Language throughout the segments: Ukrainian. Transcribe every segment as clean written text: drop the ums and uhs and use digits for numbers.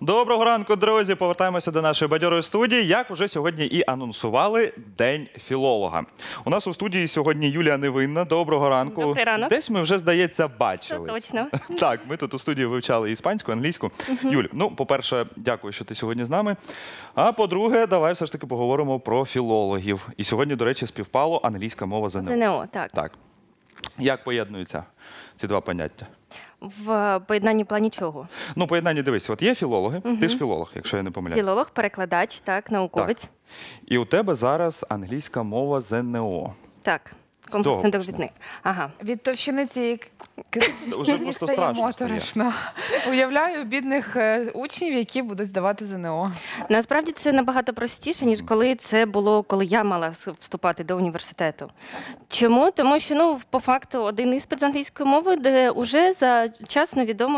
Доброго ранку, друзі! Повертаємося до нашої бадьорої студії. Як уже сьогодні і анонсували, День філолога. У нас у студії сьогодні Юлія Невинна. Доброго ранку. Добрий ранок. Десь ми вже, здається, бачились. Точно. Так, ми тут у студії вивчали іспанську, англійську. Юль, ну, по-перше, дякую, що ти сьогодні з нами. А по-друге, давай все ж таки поговоримо про філологів. І сьогодні, до речі, співпало англійська мова ЗНО. ЗНО, так. Так. Як поєднуються ці два поняття? В поєднанні плані чого? Ну, поєднання, дивись, от є філологи, ти ж філолог, якщо я не помиляюсь. Філолог, перекладач, так, науковець. І у тебе зараз англійська мова ЗНО. Так, комплексний довідник. Ага. Від товщини цієї Вже просто страшно стає. моторошно. Уявляю бідних учнів, які будуть здавати ЗНО. Насправді це набагато простіше, ніж коли це було, коли я мала вступати до університету. Чому? Тому що, ну, по факту, один іспит з англійської мови, де вже завчасно відомо,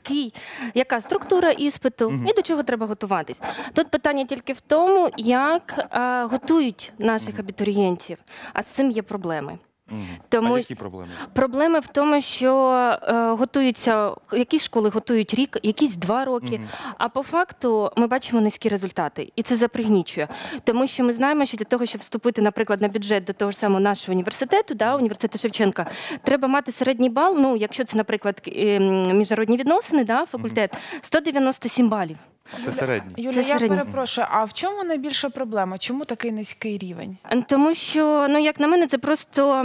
яка структура іспиту і до чого треба готуватись. Тут питання тільки в тому, як готують наших абітурієнтів, а з цим є проблеми. А які проблеми? Проблеми в тому, що готуються, якісь школи готують рік, якісь 2 роки, а по факту ми бачимо низькі результати. І це запригнічує. Тому що ми знаємо, що для того, щоб вступити, наприклад, на бюджет до того ж самого нашого університету, університету Шевченка, треба мати середній бал, ну, якщо це, наприклад, міжнародні відносини, факультет, 197 балів. Це середній. Юля, Це я середній. перепрошую, а в чому найбільша проблема? Чому такий низький рівень? Тому що, ну, як на мене, це просто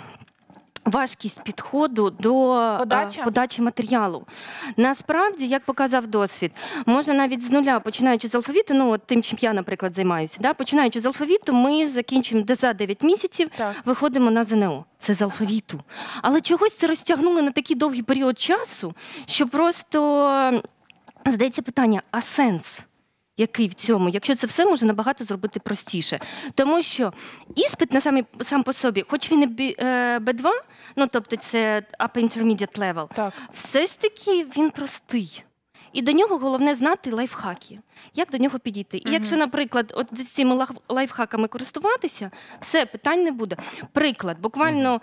важкість підходу до подачі матеріалу. Насправді, як показав досвід, можна навіть з нуля, починаючи з алфавіту, ну, от тим, чим я, наприклад, займаюся, починаючи з алфавіту, ми закінчимо за 9 місяців, виходимо на ЗНО. Це з алфавіту. Але чогось це розтягнули на такий довгий період часу, що просто задається питання, а сенс? Який в цьому, якщо це все може набагато зробити простіше. Тому що іспит сам по собі, хоч він і B2, ну тобто це Upper Intermediate Level, все ж таки він простий. І до нього головне знати лайфхаки. Як до нього підійти? І якщо, наприклад, от з цими лайфхаками користуватися, все, питань не буде. Приклад, буквально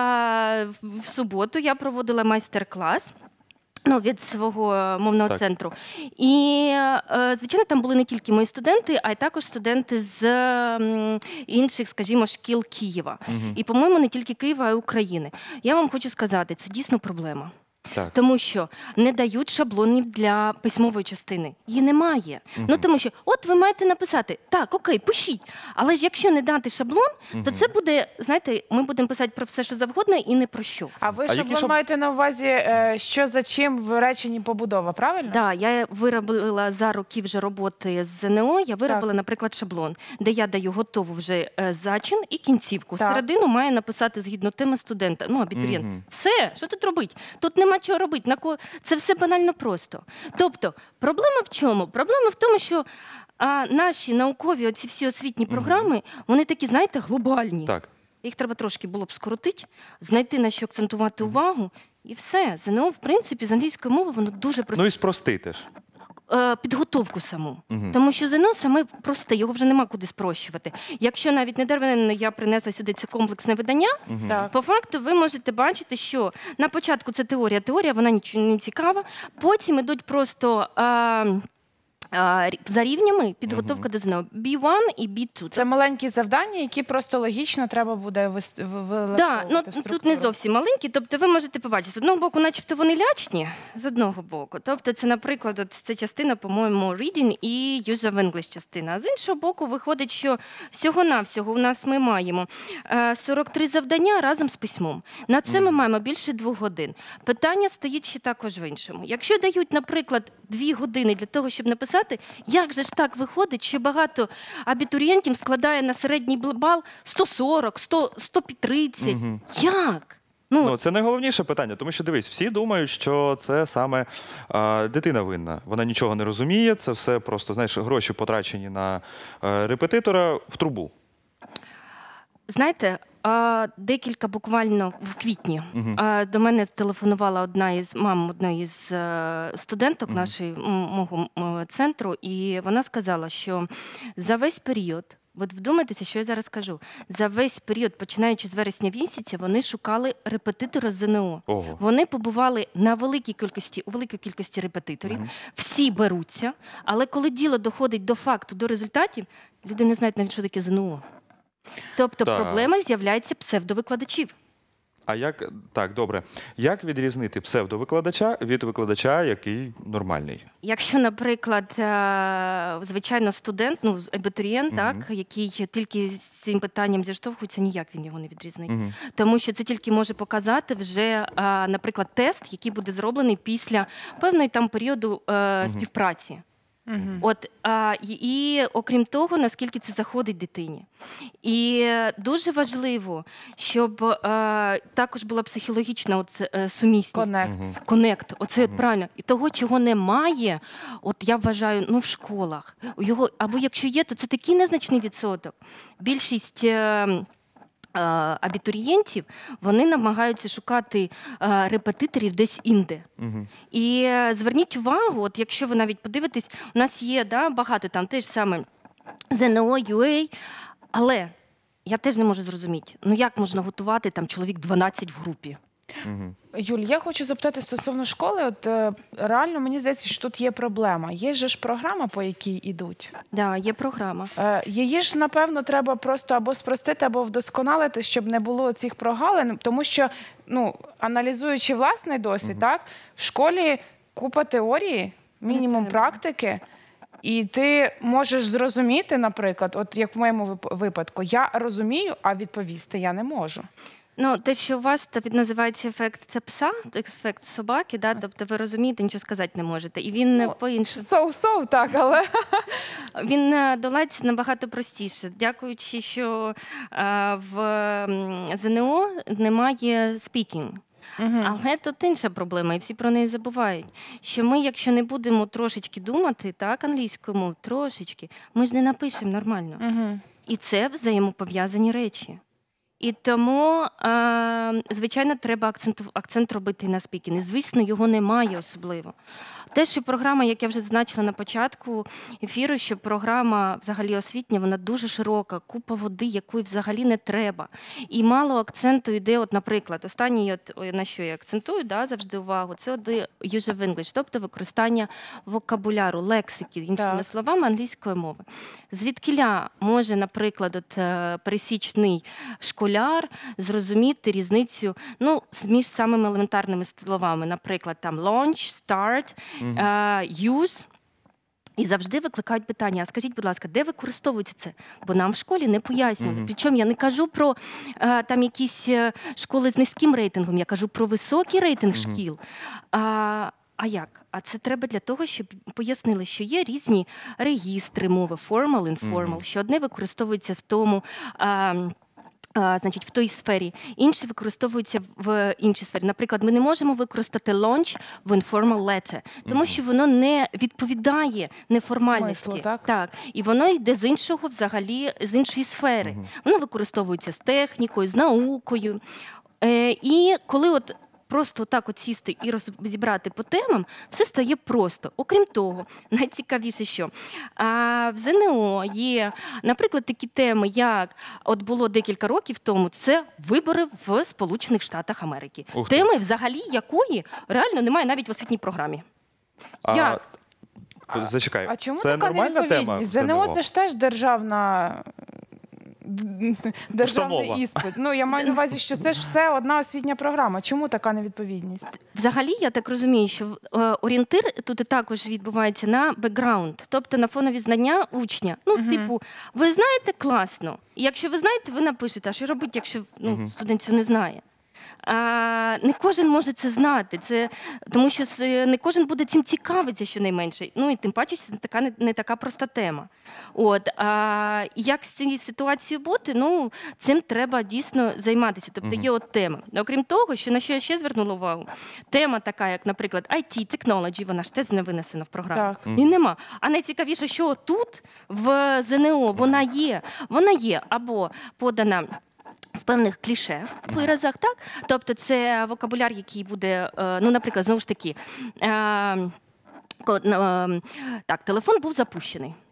в суботу я проводила майстер-клас, від свого мовного центру. І, звичайно, там були не тільки мої студенти, а й також студенти з інших, скажімо, шкіл Києва. І, по-моєму, не тільки Києва, а й України. Я вам хочу сказати, це дійсно проблема. Так. Тому що не дають шаблонів для письмової частини. Її немає. Ну, тому що, от ви маєте написати, так, окей, пишіть. Але ж якщо не дати шаблон, то це буде, знаєте, ми будемо писати про все, що завгодно і не про що. А ви шаблон маєте на увазі, що за чим в реченні побудова, правильно? Так, я виробила за роки вже роботи з ЗНО, я виробила, наприклад, шаблон, де я даю готову вже зачин і кінцівку. Середину має написати згідно теми студента, ну, абітурієнт. Все, що тут робити? Тут нема чого робити, це все банально просто. Тобто, проблема в чому? Проблема в тому, що наші наукові оці всі освітні програми, вони такі, знаєте, глобальні. Так. Їх треба трошки було б скоротити, знайти на що акцентувати увагу, і все. ЗНО, в принципі, з англійської мови, воно дуже просте. Ну і спростити ж. Підготовку саму. Тому що ЗНО саме просте, його вже нема куди спрощувати. Якщо навіть не дарвенно я принесла сюди це комплексне видання, по факту ви можете бачити, що на початку це теорія, вона нічого не цікава, потім ідуть просто за рівнями підготовка до ЗНО. B1 і B2. Це маленькі завдання, які просто логічно треба буде вилаштовувати. Так, ну тут не зовсім маленькі, тобто ви можете побачити, з одного боку, начебто вони лячні, з одного боку. Тобто це, наприклад, це частина, по-моєму, reading і use of English частина. А з іншого боку, виходить, що всього-навсього у нас ми маємо 43 завдання разом з письмом. На це ми маємо більше 2 годин. Питання стоїть ще також в іншому. Якщо дають, наприклад, 2 години для того, щоб написати, як же ж так виходить, що багато абітурієнтів складає на середній бал 140, 130. Як? Ну, це найголовніше питання, тому що, дивись, всі думають, що це саме дитина винна. Вона нічого не розуміє, це все просто, знаєш, гроші потрачені на репетитора в трубу. Знаєте, декілька буквально в квітні до мене телефонувала одна із мам одної з студенток мого центру, і вона сказала, що за весь період От вдумайтеся, що я зараз скажу. За весь період, починаючи з вересня місяця, вони шукали репетитора з ЗНО. Ого. Вони побували у великій кількості репетиторів, всі беруться, але коли діло доходить до факту, до результатів, люди не знають навіть, що таке ЗНО. Тобто Так. проблема з'являється псевдовикладачів. А як, так, добре. Як відрізнити псевдовикладача від викладача, який нормальний? Якщо, наприклад, звичайно, студент, абітурієнт, так, який тільки з цим питанням зіштовхується, ніяк він його не відрізнить. Тому що це тільки може показати вже, наприклад, тест, який буде зроблений після певної там періоду співпраці. От, і окрім того, наскільки це заходить дитині. І дуже важливо, щоб також була психологічна сумісність. Конект. Оце от правильно. І того, чого немає, от я вважаю, в школах. Або якщо є, то це такий незначний відсоток. Більшість абітурієнтів, вони намагаються шукати репетиторів десь інде. І зверніть увагу, от якщо ви навіть подивитесь, у нас є багато там те ж саме ЗНО, UA, але я теж не можу зрозуміти, як можна готувати там чоловік 12 в групі? Юль, я хочу запитати стосовно школи. От реально мені здається, що тут є проблема. Є ж програма, по якій йдуть. Да, є програма. Її ж, напевно, треба просто або спростити, або вдосконалити, щоб не було цих прогалин. Тому що, аналізуючи власний досвід, так, в школі купа теорії, мінімум практики, і ти можеш зрозуміти, наприклад, от як в моєму випадку, я розумію, а відповісти я не можу. Те, що у вас то називається ефект пса, ефект собаки, тобто ви розумієте, нічого сказати не можете. І він по-іншому. Так, але він долається набагато простіше. Дякуючи, що в ЗНО немає спікінг. Але тут інша проблема, і всі про неї забувають. Що ми, якщо не будемо трошечки думати, так, англійською мовою, трошечки, ми ж не напишемо нормально. І це взаємопов'язані речі. І тому, звичайно, треба акцент робити на спікінг. І, звісно, його немає особливо. Те, що програма, як я вже зазначила на початку ефіру, що програма взагалі освітня, вона дуже широка, купа води, якої взагалі не треба. І мало акценту йде, наприклад, останній, на що я акцентую, завжди увагу, це use of English, тобто використання вокабуляру, лексики, іншими словами, англійської мови. Звідкіля може, наприклад, пересічний школяр зрозуміти різницю між самими елементарними словами, наприклад, там launch, start, use, і завжди викликають питання, а скажіть, будь ласка, де використовується це? Бо нам в школі не пояснювали. Причому я не кажу про там якісь школи з низьким рейтингом, я кажу про високий рейтинг шкіл. А як? А це треба для того, щоб пояснили, що є різні регістри мови, formal, informal, що одне використовується в тому, в той сфері, інші використовуються в іншій сфері. Наприклад, ми не можемо використати launch в informal letter, тому що воно не відповідає неформальності. Смислу, так? Так. І воно йде з іншого, взагалі, з іншої сфери. Воно використовується з технікою, з наукою. І коли просто так сісти і розібрати по темам, все стає просто. Окрім того, найцікавіше, що в ЗНО є, наприклад, такі теми, як було декілька років тому, це вибори в Сполучених Штатах Америки. Теми, взагалі, якої реально немає навіть в освітній програмі. Як? Зачекай, а чому це така нормальна тема? ЗНО – це ж теж державний іспит. Я маю на увазі, що це ж все одна освітня програма. Чому така невідповідність? Взагалі, я так розумію, що орієнтир тут також відбувається на бекграунд, тобто на фонові знання учня. Ви знаєте, класно. І якщо ви знаєте, ви напишете, а що робити, якщо студент цього не знає? Не кожен може це знати, тому що не кожен буде цим цікавитися щонайменше. І тим паче, це не така проста тема. І як з цією ситуацією бути, цим треба дійсно займатися. Тобто є тема. Окрім того, на що я ще звернула увагу, тема така, як, наприклад, IT, technology, вона ж теж не винесена в програму. І нема. А найцікавіше, що тут, в ЗНО, вона є або подана в певних кліше виразах, так? Тобто це вокабуляр, який буде, наприклад, знову ж таки, так, телефон був запущений.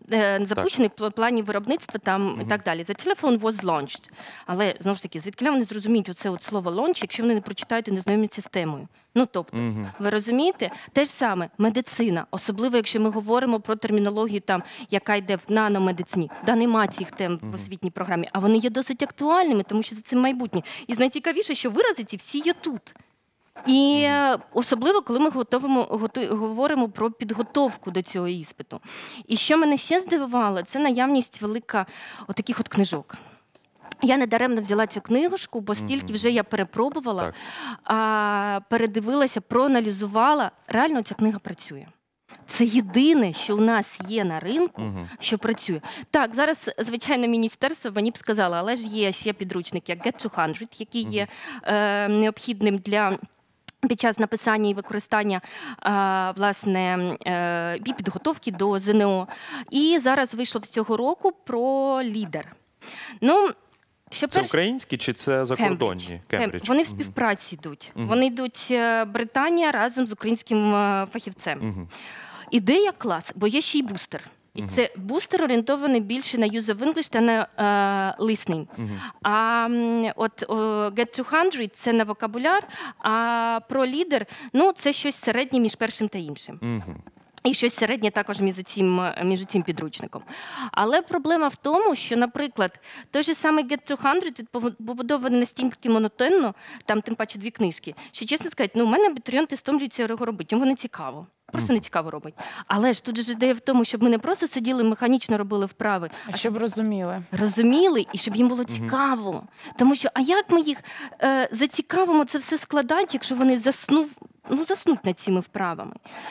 запущений в плані виробництва там і так далі. The telephone was launched. Але, знову ж таки, звідки вони зрозуміють оце от слово launch, якщо вони не прочитають і не знайомляться з темою? Ну, тобто, ви розумієте? Те ж саме, медицина, особливо, якщо ми говоримо про термінологію, там, яка йде в наномедицині. Да, нема цих тем в освітній програмі, а вони є досить актуальними, тому що за цим майбутнє. І найцікавіше, що вирази ці всі є тут. І особливо, коли ми говоримо про підготовку до цього іспиту. І що мене ще здивувало, це наявність велика отаких от книжок. Я недаремно взяла цю книжку, бо стільки вже я перепробувала, передивилася, проаналізувала. Реально ця книга працює. Це єдине, що у нас є на ринку, що працює. Так, зараз, звичайно, міністерство мені б сказало, але ж є ще підручник, як Get 200, який є необхідним під час написання і використання власне і підготовки до ЗНО. І зараз вийшло цього року про лідер. Ну, це українські чи це закордонні? Кембридж. Вони в співпраці йдуть. Вони йдуть Британія разом з українським фахівцем. Ідея клас, бо є ще й бустер. І це бустер орієнтований більше на use of English та на listening. А от Get 200 – це на вокабуляр, а про лідер – ну, це щось середнє між першим та іншим. І щось середнє також між цим підручником. Але проблема в тому, що, наприклад, той же самий Get 200 побудований настільки монотонно, там тим паче 2 книжки, що, чесно сказати, ну, у мене абітурієнти стомлюються його робити, йому не цікаво. Просто не цікаво робити. Але ж тут же ідея в тому, щоб ми не просто сиділи, механічно робили вправи, а щоб розуміли. Розуміли, і щоб їм було цікаво. Тому що, а як ми їх зацікавимо це все складати, якщо вони заснуть над цими вправами?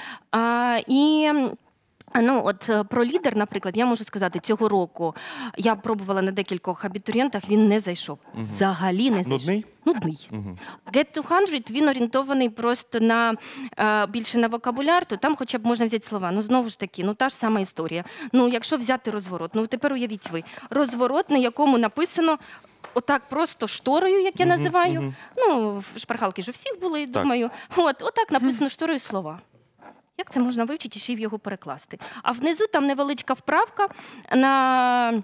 Ну, от про лідер, наприклад, я можу сказати, цього року я пробувала на декількох абітурієнтах, він не зайшов. Взагалі не зайшов. Нудний. Get 200, він орієнтований просто більше на вокабуляр, то там хоча б можна взяти слова. Ну, знову ж таки, та ж сама історія. Ну, якщо взяти розворот, ну, тепер уявіть ви, розворот, на якому написано отак просто шторою, як я називаю. Ну, шпаргалки ж у всіх були, думаю. Отак написано шторою слова. Як це можна вивчити і ще й в його перекласти? А внизу там невеличка вправка на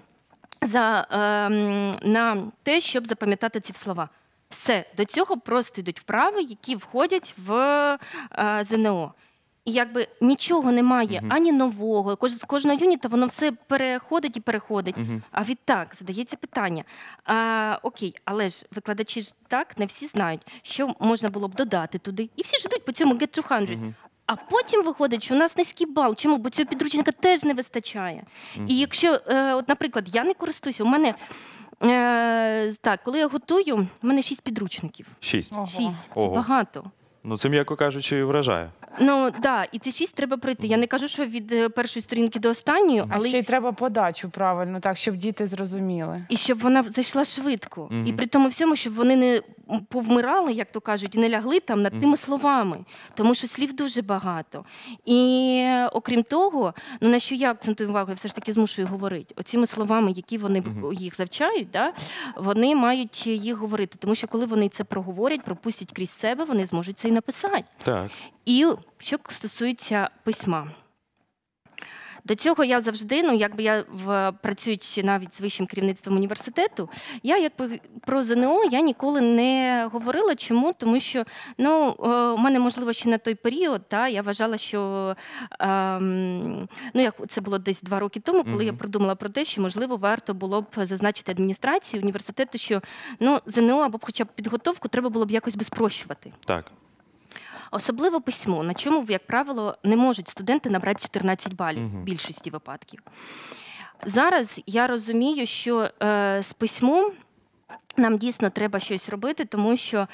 те, щоб запам'ятати ці слова. Все, до цього просто йдуть вправи, які входять в ЗНО. І якби нічого немає, ані нового, кожного юніта воно все переходить. А відтак задається питання, окей, але ж викладачі ж так, не всі знають, що можна було б додати туди. І всі ж йдуть по цьому Get 200. А потім виходить, що у нас низький бал. Чому? Бо цього підручника теж не вистачає. І якщо, от, наприклад, я не користуюся, у мене, коли я готую, у мене 6 підручників. 6? 6. Це багато. Ну, це, м'яко кажучи, вражає. Ну, так, і ці 6 треба пройти. Я не кажу, що від першої сторінки до останньої, але... Ще й треба подачу правильно, так, щоб діти зрозуміли. І щоб вона зайшла швидко. І при тому всьому, щоб вони не повмирали, як то кажуть, і не лягли там над тими словами. Тому що слів дуже багато. І окрім того, ну, на що я акцентую увагу, я все ж таки змушую говорити. Оціми словами, які вони їх завчають, вони мають їх говорити. Тому що коли вони це проговорять, пропустять крізь себе, вони зможуть це і написати. Так. І що стосується письма. До цього я завжди, працюючи навіть з вищим керівництвом університету, про ЗНО я ніколи не говорила. Чому? Тому що, у мене, можливо, ще на той період, я вважала, що, це було десь 2 роки тому, коли я продумала про те, що, можливо, варто було б зазначити адміністрації університету, що, ЗНО або хоча б підготовку треба було б якось би спрощувати. Так. Особливо письмо, на чому, як правило, не можуть студенти набрати 14 балів в більшості випадків. Зараз я розумію, що з письмом нам дійсно треба щось робити, тому що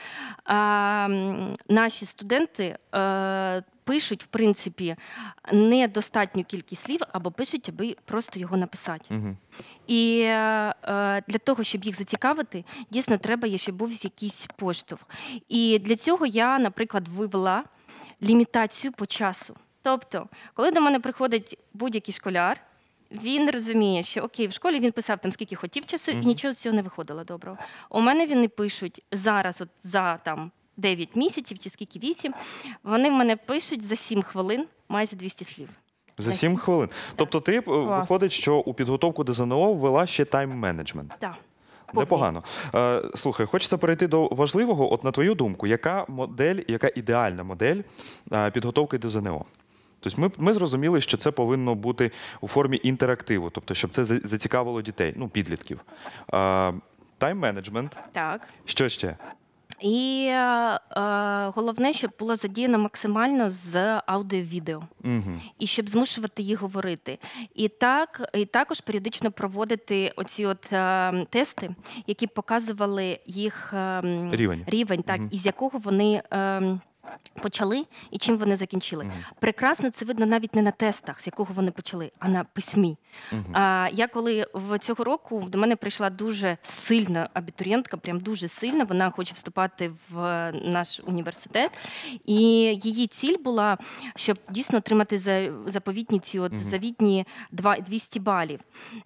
наші студенти пишуть, в принципі, недостатню кількість слів, або пишуть, аби просто його написати. І для того, щоб їх зацікавити, дійсно треба, щоб був якийсь поштовх. І для цього я, наприклад, вивела лімітацію по часу. Тобто, коли до мене приходить будь-який школяр, він розуміє, що окей, в школі він писав там скільки хотів часу, і нічого з цього не виходило доброго. У мене вони пишуть зараз, за 9 місяців чи скільки 8, вони в мене пишуть за 7 хвилин майже 200 слів. За 7 хвилин. Тобто ти виходить, що у підготовку до ЗНО ввела ще тайм-менеджмент. Так. Непогано. Слухай, хочеться перейти до важливого. От на твою думку, яка ідеальна модель підготовки до ЗНО? Тобто ми зрозуміли, що це повинно бути у формі інтерактиву, тобто щоб це зацікавило дітей, ну, підлітків. Тайм-менеджмент. Так. Що ще? І головне, щоб було задіяно максимально з аудіо-відео. І щоб змушувати їх говорити. І також періодично проводити оці тести, які показували їх рівень так, із якого вони почали і чим вони закінчили. Прекрасно це видно навіть не на тестах, з якого вони почали, а на письмі. Я коли цього року до мене прийшла дуже сильна абітурієнтка, прям дуже сильна, вона хоче вступати в наш університет, і її ціль була, щоб дійсно отримати заповітні завітні 200 балів.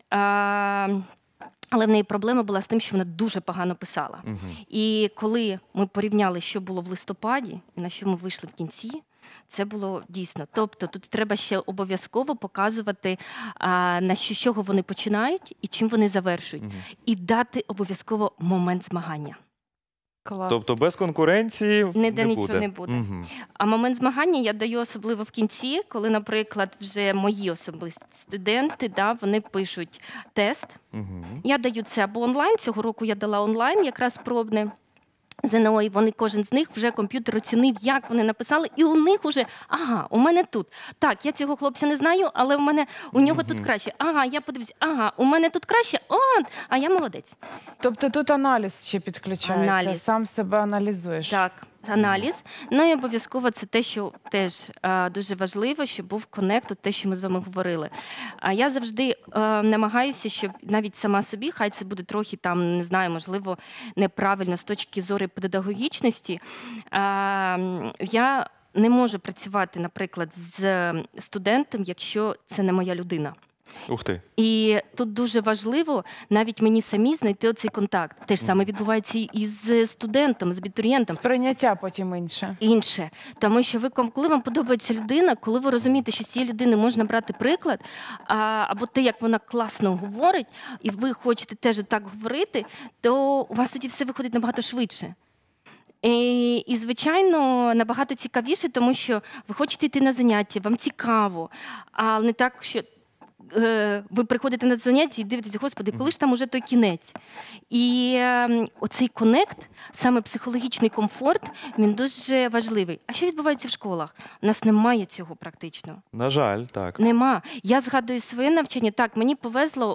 Але в неї проблема була з тим, що вона дуже погано писала. І коли ми порівняли, що було в листопаді, і на що ми вийшли в кінці, це було дійсно. Тобто тут треба ще обов'язково показувати, з чого вони починають і чим вони завершують. І дати обов'язково момент змагання. Клас. Тобто без конкуренції Ніде не нічого буде. не буде. А момент змагання я даю особливо в кінці, коли, наприклад, вже мої особисті студенти, вони пишуть тест. Я даю це або онлайн, цього року я дала онлайн, якраз пробне ЗНО, і кожен з них вже комп'ютер оцінив, як вони написали, і у них уже, у мене тут. Так, я цього хлопця не знаю, але у нього тут краще. Я подивлюсь, у мене тут краще, а я молодець. Тобто тут аналіз ще підключається, Аналіз. сам себе аналізуєш. Так, аналіз. Ну і обов'язково це те, що теж дуже важливо, щоб був коннект, те, що ми з вами говорили. Я завжди намагаюся, щоб навіть сама собі, хай це буде трохи там, не знаю, можливо, неправильно з точки зору педагогічності, я не можу працювати, наприклад, з студентом, якщо це не моя людина. Ух ти. І тут дуже важливо навіть мені самі знайти оцей контакт. Те ж саме відбувається і з студентом, з абітурієнтом. Сприйняття потім інше. Інше. Тому що коли вам подобається людина, коли ви розумієте, що з цієї людини можна брати приклад, або те, як вона класно говорить, і ви хочете теж так говорити, то у вас тоді все виходить набагато швидше. І, звичайно, набагато цікавіше, тому що ви хочете йти на заняття, вам цікаво, а не так, що ви приходите на заняття і дивитеся, Господи, коли ж там уже той кінець? І оцей коннект, саме психологічний комфорт, він дуже важливий. А що відбувається в школах? У нас немає цього практично. На жаль, так. Нема. Я згадую своє навчання. Так, мені повезло,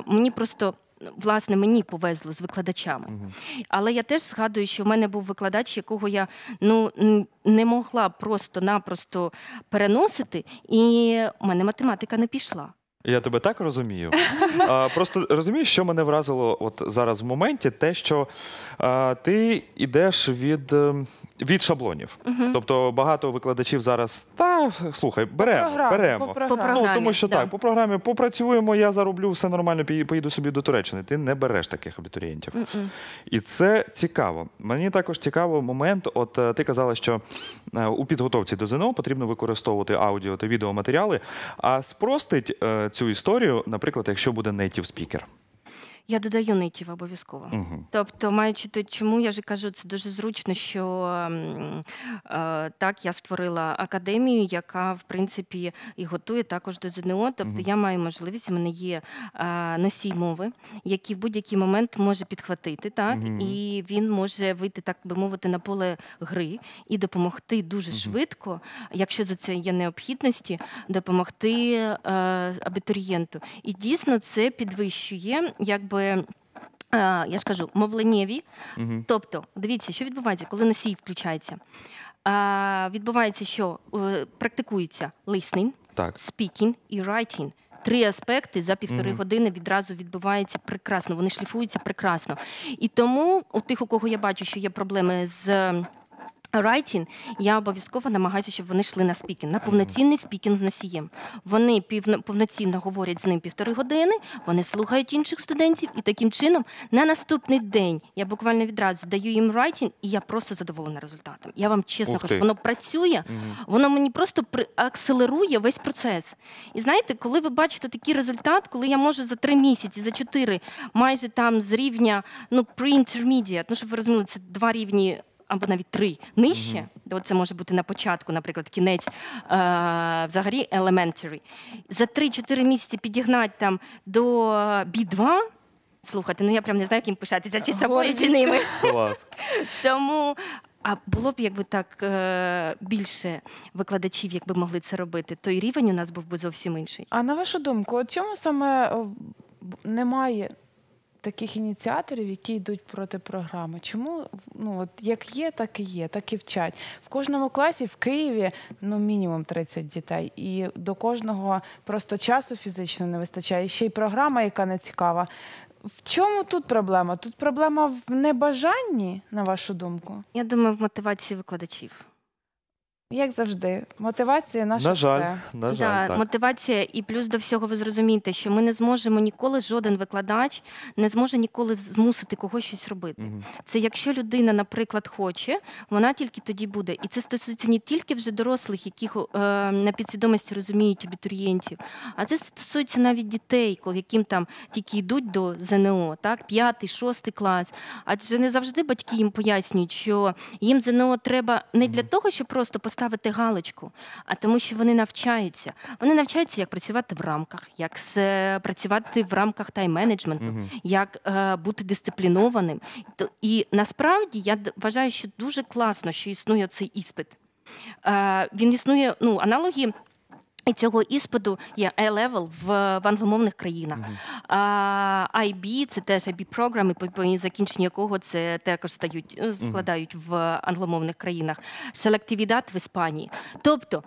мені повезло з викладачами. Але я теж згадую, що в мене був викладач, якого я не могла просто-напросто переносити, і в мене математика не пішла. Я тебе так розумію. Просто розумієш, що мене вразило от зараз в моменті, те, що ти йдеш від шаблонів. Тобто багато викладачів зараз, слухай, беремо. По програмі. Тому що так, по програмі попрацюємо, я зароблю, все нормально, поїду собі до Туреччини. Ти не береш таких абітурієнтів. І це цікаво. Мені також цікавий момент, от ти казала, що у підготовці до ЗНО потрібно використовувати аудіо та відеоматеріали, а спростить цю історію, наприклад, якщо буде native speaker. Я додаю нейтів обов'язково. Тобто, маючи те, чому я ж кажу, це дуже зручно, що так, я створила академію, яка, в принципі, і готує також до ЗНО. Тобто, я маю можливість, у мене є носій мови, який в будь-який момент може підхватити, так, і він може вийти, так би мовити, на поле гри і допомогти дуже швидко, якщо за це є необхідності, допомогти абітурієнту. І дійсно це підвищує, я ж кажу, мовленнєві. Тобто, дивіться, що відбувається, коли носій включається. Відбувається, що практикується listening, speaking і writing. 3 аспекти за 1,5 години відразу відбувається прекрасно, вони шліфуються прекрасно. І тому у тих, у кого я бачу, що є проблеми з writing, я обов'язково намагаюся, щоб вони йшли на спікінг, на повноцінний спікінг з носієм. Вони повноцінно говорять з ним 1,5 години, вони слухають інших студентів, і таким чином на наступний день я буквально відразу даю їм writing, і я просто задоволена результатом. Я вам чесно кажу, воно працює, воно мені просто акселерує весь процес. І знаєте, коли ви бачите такий результат, коли я можу за 3 місяці, за 4, майже там з рівня, pre-intermediate, щоб ви розуміли, це 2 рівні, або навіть 3 нижче, де це може бути на початку, наприклад, кінець взагалі elementary. За 3-4 місяці підігнати там до B2, слухайте, я прям не знаю, ким пишатися, чи собою, чи ними. Клас. Тому, а було б, якби так, більше викладачів, якби могли це робити, то і рівень у нас був би зовсім інший. А на вашу думку, от чому саме немає таких ініціаторів, які йдуть проти програми? Чому, от як є, так і є, так і вчать. В кожному класі в Києві, мінімум 30 дітей, і до кожного просто часу фізично не вистачає. І ще й програма, яка не цікава. В чому тут проблема? Тут проблема в небажанні, на вашу думку? Я думаю, в мотивації викладачів. Як завжди, мотивація наша На жаль, все. на жаль, так. Мотивація, і плюс до всього ви зрозумієте, що ми не зможемо ніколи, жоден викладач не зможе ніколи змусити когось щось робити. Це якщо людина, наприклад, хоче, вона тільки тоді буде. І це стосується не тільки вже дорослих, яких на підсвідомості розуміють абітурієнтів, а це стосується навіть дітей, яким там тільки йдуть до ЗНО, так, 5, 6 клас. Адже не завжди батьки їм пояснюють, що їм ЗНО треба не для того, щоб просто поставити галочку, а тому, що вони навчаються. Вони навчаються, як працювати в рамках, як працювати в рамках тайм-менеджменту, як бути дисциплінованим. І насправді я вважаю, що дуже класно, що існує цей іспит. Він існує, аналоги і цього іспиту є A-level в англомовних країнах. IB – це теж IB-програми, по закінченню якого це також складають в англомовних країнах. Селективідад в Іспанії. Тобто,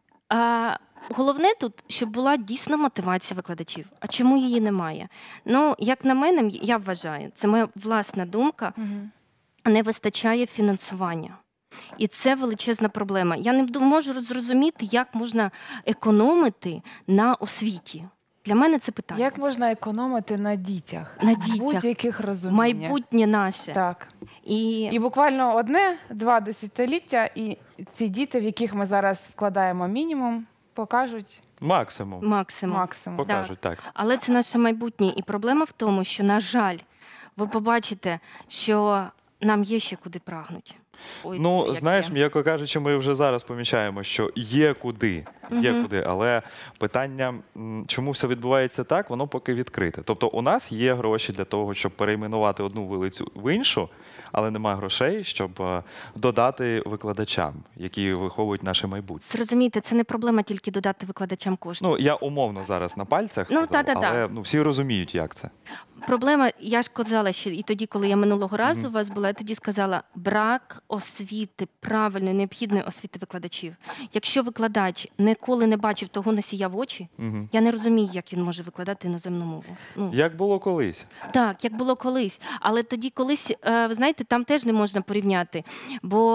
головне тут, щоб була дійсно мотивація викладачів. А чому її немає? Як на мене, я вважаю, це моя власна думка, не вистачає фінансування. І це величезна проблема. Я не можу зрозуміти, як можна економити на освіті. Для мене це питання. Як можна економити на дітях? На дітях. Будь-яких розуміння. Майбутнє наше. Так. І буквально 1-2 десятиліття, і ці діти, в яких ми зараз вкладаємо мінімум, покажуть максимум. Покажуть, так. Але це наше майбутнє. І проблема в тому, що, на жаль, ви побачите, що нам є ще куди прагнути. Знаєш, м'яко кажучи, ми вже зараз помічаємо, що є куди, але питання, чому все відбувається так, воно поки відкрите. Тобто у нас є гроші для того, щоб перейменувати одну вулицю в іншу, але немає грошей, щоб додати викладачам, які виховують наше майбутнє. Зрозумійте, це не проблема тільки додати викладачам кошти. Я умовно зараз на пальцях сказав, але всі розуміють, як це. Проблема, я ж казала ще і тоді, коли я минулого разу у вас була, я тоді сказала, брак освіти, правильної, необхідної освіти викладачів. Якщо викладач ніколи не бачив того носія в очі, я не розумію, як він може викладати іноземну мову. Як було колись. Так, як було колись. Але тоді колись, ви знаєте, там теж не можна порівняти. Бо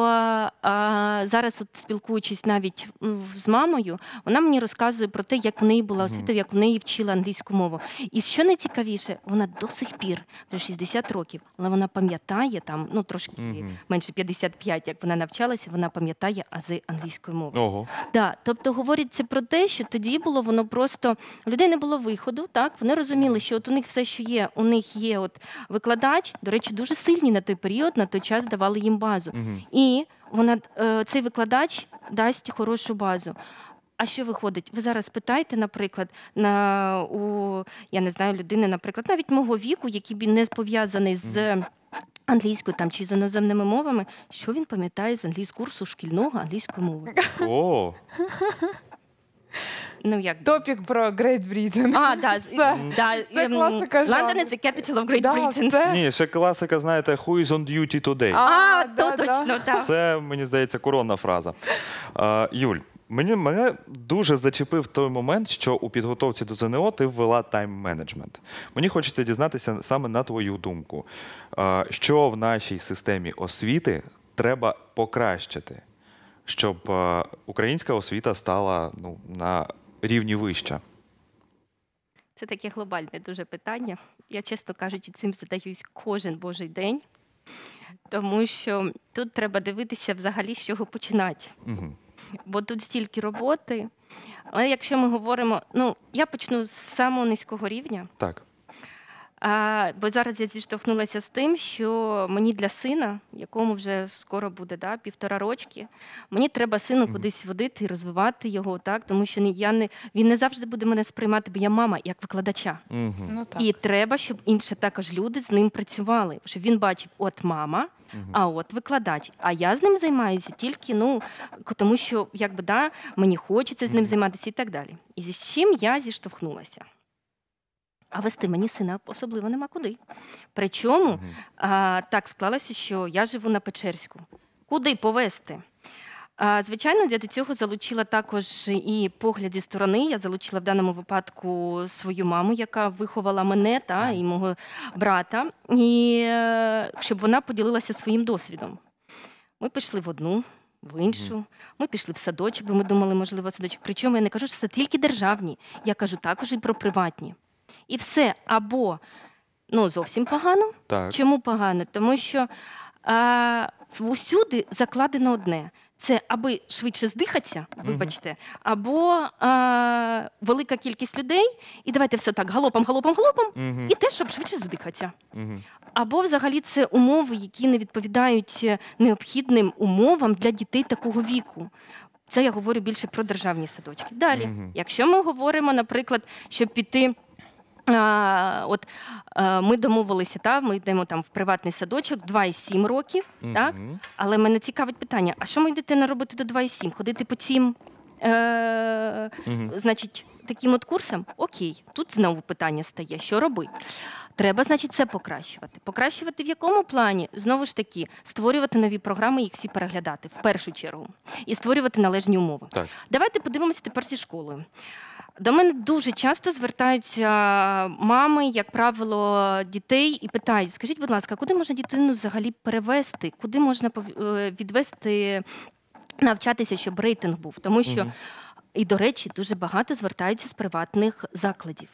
зараз, спілкуючись навіть з мамою, вона мені розказує про те, як в неї була освіта, як в неї вчила англійську мову. І що найцікавіше, вона до сих пір, вже 60 років, але вона пам'ятає там, трошки менше 55, як вона навчалася, вона пам'ятає ази англійської мови. Ого. Да, тобто говориться про те, що тоді було воно просто, у людей не було виходу, так, вони розуміли, що от у них все, що є, у них є от викладач, до речі, дуже сильний на той період, на той час давали їм базу. І цей викладач дасть хорошу базу. А що виходить? Ви зараз питаєте, наприклад, я не знаю, людини, наприклад, навіть мого віку, який не пов'язаний з англійською чи з іноземними мовами, що він пам'ятає з курсу шкільного англійської мови? О! Топік про Great Britain. Це класика жанру. London is the capital of Great Britain. Ні, ще класика, знаєте, who is on duty today. Точно, так. Це, мені здається, коронна фраза. Юль, мене дуже зачепив той момент, що у підготовці до ЗНО ти ввела тайм-менеджмент. Мені хочеться дізнатися саме на твою думку, що в нашій системі освіти треба покращити, щоб українська освіта стала на рівні вища? Це таке глобальне дуже питання. Я, чесно кажучи, цим задаюсь кожен божий день, тому що тут треба дивитися взагалі, з чого починати. Угу. Бо тут стільки роботи. Але якщо ми говоримо, я почну з самого низького рівня. Так. Бо зараз я зіштовхнулася з тим, що мені для сина, якому вже скоро буде 1,5 рочки, мені треба сина кудись водити і розвивати його, так? Тому що він не завжди буде мене сприймати, бо я мама, як викладача. І треба, щоб інші також люди з ним працювали, щоб він бачив, от мама, а от викладач. А я з ним займаюся тільки, тому що, мені хочеться з ним займатися і так далі. І з чим я зіштовхнулася? А вести мені сина особливо нема куди. Причому так склалося, що я живу на Печерську. Куди повести? Звичайно, я до цього залучила також і погляд зі сторони. Я залучила в даному випадку свою маму, яка виховала мене і мого брата, і щоб вона поділилася своїм досвідом. Ми пішли в одну, в іншу. Ми пішли в садочок, бо ми думали, можливо, садочок. Причому я не кажу, що це тільки державні. Я кажу також і про приватні. І все або зовсім погано. Так. Чому погано? Тому що усюди закладено одне. Це аби швидше здихатися, вибачте, або велика кількість людей, і давайте все так галопом, і те, щоб швидше здихатися. Або взагалі це умови, які не відповідають необхідним умовам для дітей такого віку. Це я говорю більше про державні садочки. Далі, якщо ми говоримо, наприклад, щоб піти, ми домовилися, ми йдемо в приватний садочок 2,7 років, так? Але мене цікавить питання, а що моя дитина робити до 2,7? Ходити по цим, значить, таким от курсам? Окей, тут знову питання стає, що робити? Треба, значить, це покращувати. Покращувати в якому плані? Знову ж таки, створювати нові програми, їх всі переглядати, в першу чергу. І створювати належні умови. Так. Давайте подивимося тепер зі школою. До мене дуже часто звертаються мами, як правило, дітей і питають, скажіть, будь ласка, куди можна дитину взагалі перевести? Куди можна відвести, навчатися, щоб рейтинг був? Тому що, і, до речі, дуже багато звертаються з приватних закладів.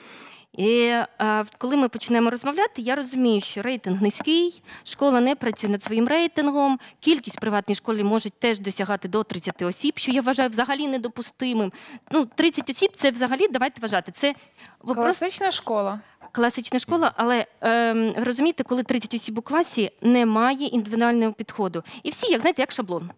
І коли ми почнемо розмовляти, я розумію, що рейтинг низький, школа не працює над своїм рейтингом, кількість в приватній школі може теж досягати до 30 осіб, що я вважаю взагалі недопустимим. 30 осіб – це взагалі, давайте вважати, це... Класична школа. Класична школа, але розумієте, коли 30 осіб у класі, немає індивідуального підходу. І всі, як шаблон.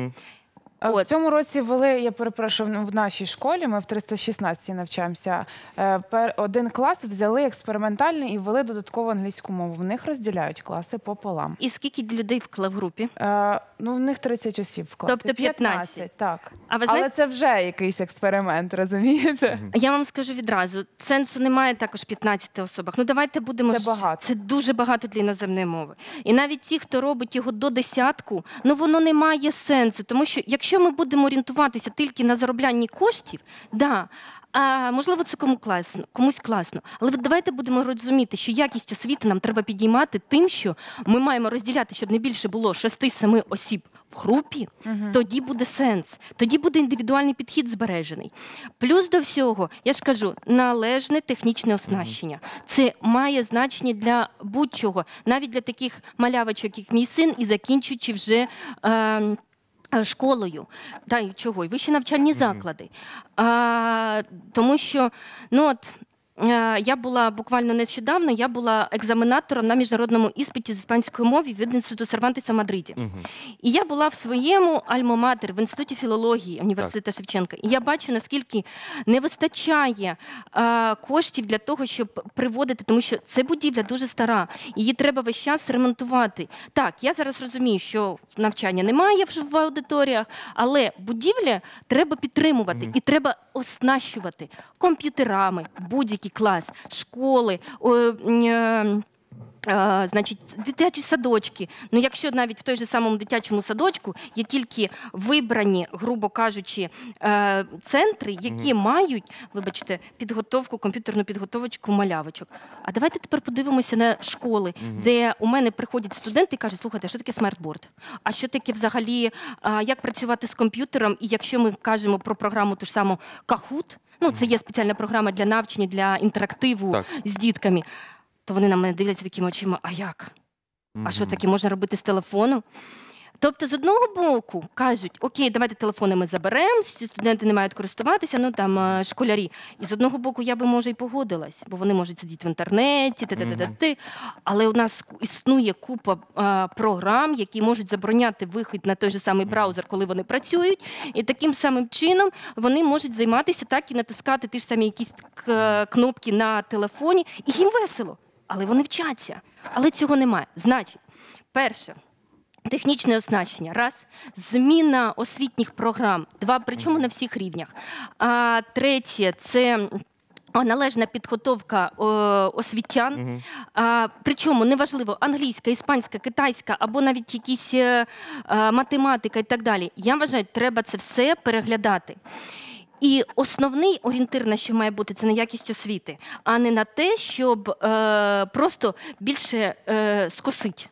В цьому році ввели, я перепрошую, в нашій школі, ми в 316-й навчаємося, один клас взяли експериментальний і ввели додаткову англійську мову. В них розділяють класи пополам. І скільки людей в групі? В них 30 осіб в класі. Тобто 15? Так. Але це вже якийсь експеримент, розумієте? Я вам скажу відразу, сенсу немає також 15 особах. Давайте будемо... Це багато. Це дуже багато для іноземної мови. І навіть ті, хто робить його до 10-ку, воно не має сенсу. Тому що, якщо ми будемо орієнтуватися тільки на зароблянні коштів, можливо, це комусь класно. Але давайте будемо розуміти, що якість освіти нам треба підіймати тим, що ми маємо розділяти, щоб не більше було 6-7 осіб в групі, тоді буде сенс, тоді буде індивідуальний підхід збережений. Плюс до всього, я ж кажу, належне технічне оснащення. Це має значення для будь-чого, навіть для таких малявочок, як мій син, і закінчуючи вже... школою, і вищі навчальні заклади. Тому що, я була буквально нещодавно, я була екзаменатором на міжнародному іспиті з іспанської мови від Інституту Сервантеса в Мадриді. І я була в своєму альма-матер, в Інституті філології університету Шевченка. І я бачу, наскільки не вистачає коштів для того, щоб приводити, тому що це будівля дуже стара, її треба весь час ремонтувати. Так, я зараз розумію, що навчання немає в аудиторіях, але будівля треба підтримувати і треба оснащувати комп'ютерами, будь-який клас, школи, Значить, дитячі садочки. Ну, якщо навіть в той же самому дитячому садочку є тільки вибрані, грубо кажучи, центри, які мають, вибачте, підготовку, комп'ютерну підготовочку малявочок. А давайте тепер подивимося на школи, де у мене приходять студенти і кажуть, слухайте, а що таке смартборд? А що таке взагалі, як працювати з комп'ютером? І якщо ми кажемо про програму ту ж саму Kahoot, ну, це є спеціальна програма для навчання, для інтерактиву з дітками, то вони на мене дивляться такими очима, а як? А що таке можна робити з телефону? Тобто, з одного боку, кажуть, окей, давайте телефони ми заберемо, студенти не мають користуватися, ну там школярі. І з одного боку, я би, може, і погодилась, бо вони можуть сидіти в інтернеті, але у нас існує купа програм, які можуть забороняти вихід на той же самий браузер, коли вони працюють, і таким самим чином вони можуть займатися так і натискати ті ж самі якісь кнопки на телефоні, і їм весело, але вони вчаться. Але цього немає. Значить, перше, технічне оснащення. Раз. Зміна освітніх програм. Два. Причому на всіх рівнях. Третє – це належна підготовка освітян. Причому неважливо англійська, іспанська, китайська або навіть якісь математика і так далі. Я вважаю, треба це все переглядати. І основний орієнтир, на що має бути, це на якість освіти, а не на те, щоб просто більше скосить.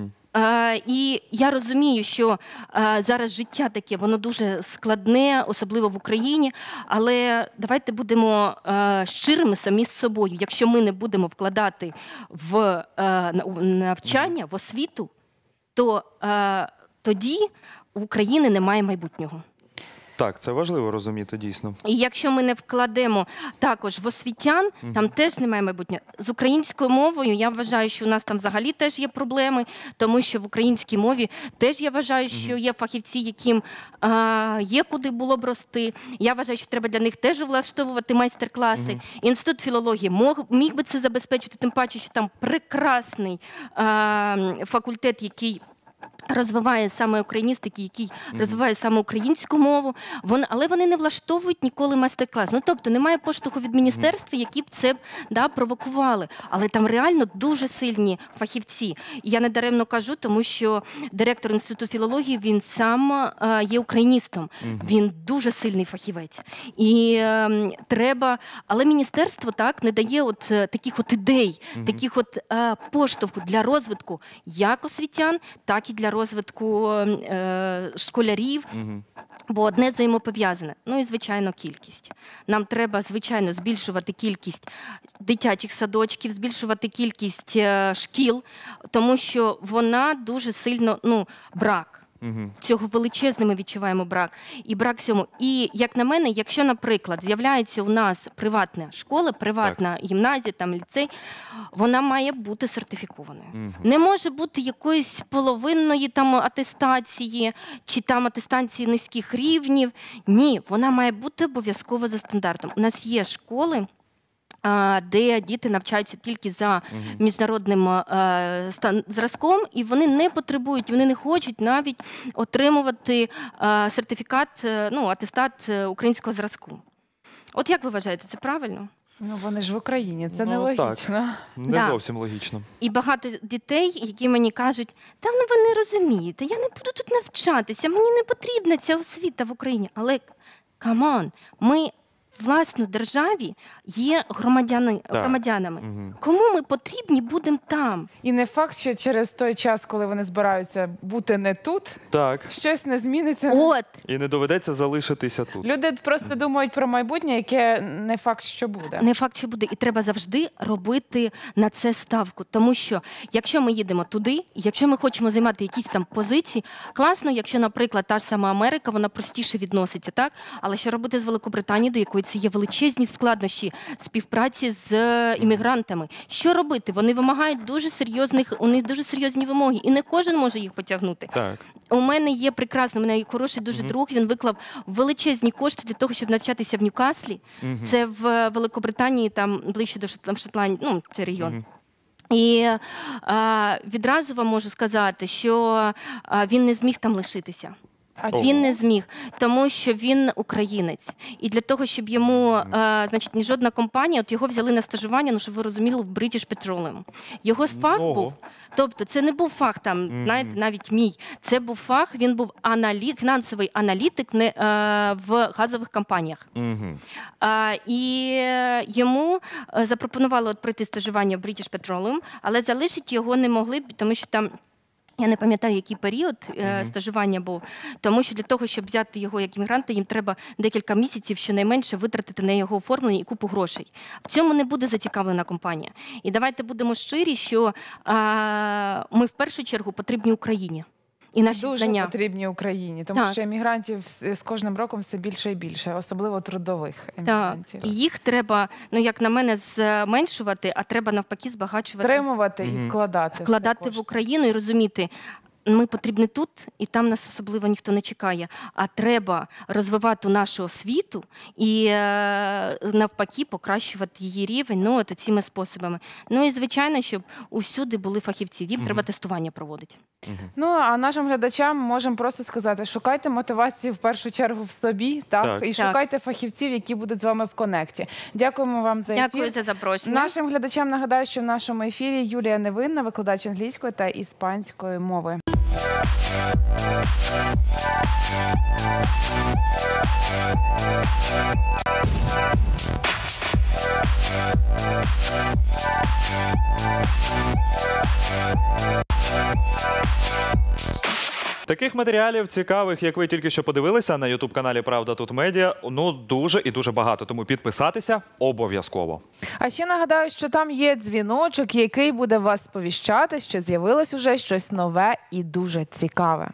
І я розумію, що зараз життя таке, воно дуже складне, особливо в Україні, але давайте будемо щирими самі з собою. Якщо ми не будемо вкладати в навчання, в освіту, то тоді в Україні немає майбутнього. Так, це важливо розуміти, дійсно. І якщо ми не вкладемо також в освітян, там теж немає майбутнього. З українською мовою я вважаю, що у нас там взагалі теж є проблеми, тому що в українській мові теж я вважаю, що є фахівці, яким є куди було б рости. Я вважаю, що треба для них теж влаштовувати майстер-класи. Інститут філології міг би це забезпечити, тим паче, що там прекрасний факультет, який розвиває саме україністики, який розвиває саме українську мову, але вони не влаштовують ніколи майстер-клас. Ну, тобто немає поштовху від міністерства, які б це провокували. Але там реально дуже сильні фахівці. І я не даремно кажу, тому що директор Інституту філології, він сам є україністом. Він дуже сильний фахівець. І треба... Але міністерство так не дає таких ідей, таких поштовху для розвитку як освітян, так і для розвитку школярів, бо одне взаємопов'язане. Ну і, звичайно, кількість. Нам треба, звичайно, збільшувати кількість дитячих садочків, збільшувати кількість шкіл, тому що вона дуже сильно, брак. Цього величезний ми відчуваємо брак. І брак всьому. І, як на мене, якщо, наприклад, з'являється у нас приватна школа, приватна гімназія, там ліцей, вона має бути сертифікованою. Не може бути якоїсь половинної там атестації, чи там атестації низьких рівнів. Ні, вона має бути обов'язково за стандартом. У нас є школи, де діти навчаються тільки за міжнародним зразком, і вони не потребують, вони не хочуть навіть отримувати сертифікат, атестат українського зразку. От як ви вважаєте, це правильно? Ну, вони ж в Україні, це нелогічно. Так. Не зовсім логічно. І багато дітей, які мені кажуть, та ви не розумієте, я не буду тут навчатися, мені не потрібна ця освіта в Україні. Але, камон, ми власно державі є громадянами. Кому ми потрібні, будемо там. І не факт, що через той час, коли вони збираються бути не тут, щось не зміниться. І не доведеться залишитися тут. Люди просто думають про майбутнє, яке не факт, що буде. Не факт, що буде. І треба завжди робити на це ставку. Тому що, якщо ми їдемо туди, якщо ми хочемо займати якісь там позиції, класно, якщо, наприклад, та ж сама Америка, вона простіше відноситься, так? Але що робити з Великобританією, до якої це є величезні складнощі співпраці з іммігрантами. Що робити? Вони вимагають у них дуже серйозні вимоги, і не кожен може їх потягнути. Так. У мене є прекрасно, у мене є хороший дуже друг, він виклав величезні кошти для того, щоб навчатися в Ньюкаслі. Це в Великобританії, там ближче до Шотландії, цей регіон. І відразу вам можу сказати, що він не зміг там лишитися. Він не зміг, тому що він українець. І для того, щоб йому, значить, ні жодна компанія, от його взяли на стажування, ну, щоб ви розуміли, в British Petroleum. Його фах був, тобто це не був фах, там, знаєте, навіть мій, це був фах, він був фінансовий аналітик в газових компаніях. І йому запропонували от пройти стажування в British Petroleum, але залишити його не могли, тому що там, я не пам'ятаю, який період стажування був, тому що для того, щоб взяти його як іммігранта, їм треба декілька місяців щонайменше витратити на його оформлення і купу грошей. В цьому не буде зацікавлена компанія. І давайте будемо щирі, що ми в першу чергу потрібні Україні. І наші дуже знання потрібні Україні, тому що емігрантів з кожним роком все більше і більше, особливо трудових емігрантів. Так. Їх треба, ну як на мене, зменшувати, а треба навпаки збагачувати. Стримувати і вкладати. Вкладати в Україну і розуміти, ми потрібні тут, і там нас особливо ніхто не чекає. А треба розвивати нашу освіту і навпаки покращувати її рівень, ну, от цими способами. Ну і звичайно, щоб усюди були фахівці. Їм треба тестування проводити. Ну, а нашим глядачам можемо просто сказати, шукайте мотивацію в першу чергу в собі, так? І шукайте фахівців, які будуть з вами в конекті. Дякуємо вам за ефір. Дякую за запрошення. Нашим глядачам нагадаю, що в нашому ефірі Юлія Невинна, викладач англійської та іспанської мови. Таких матеріалів цікавих, як ви тільки що подивилися на YouTube-каналі «Правда тут медіа», ну дуже і дуже багато, тому підписатися обов'язково. А ще нагадаю, що там є дзвіночок, який буде вас сповіщати, що з'явилось уже щось нове і дуже цікаве.